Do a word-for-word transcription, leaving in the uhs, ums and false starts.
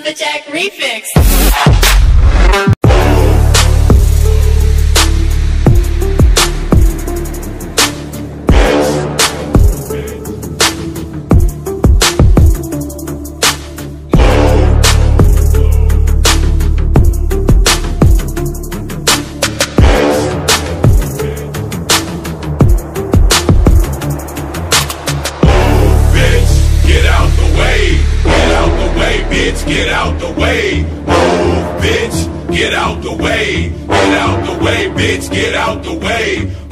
the Jack Refix. Get out the way, move, bitch, get out the way, get out the way, bitch, get out the way.